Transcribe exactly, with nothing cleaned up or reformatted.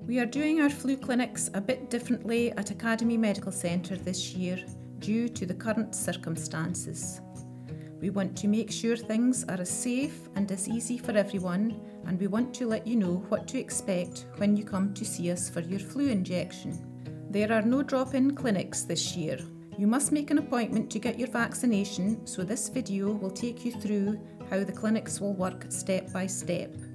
We are doing our flu clinics a bit differently at Academy Medical Centre this year due to the current circumstances. We want to make sure things are as safe and as easy for everyone, and we want to let you know what to expect when you come to see us for your flu injection. There are no drop-in clinics this year. You must make an appointment to get your vaccination, so this video will take you through how the clinics will work step by step.